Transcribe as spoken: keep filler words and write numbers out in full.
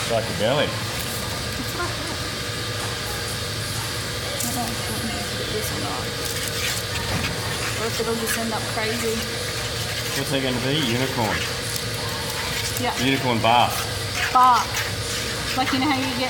psychedelic. I don't know if we need to get this or not. Or if it'll just end up crazy. What's that going to be? Unicorn. Yeah. Unicorn bath. Bath. Like, you know how you get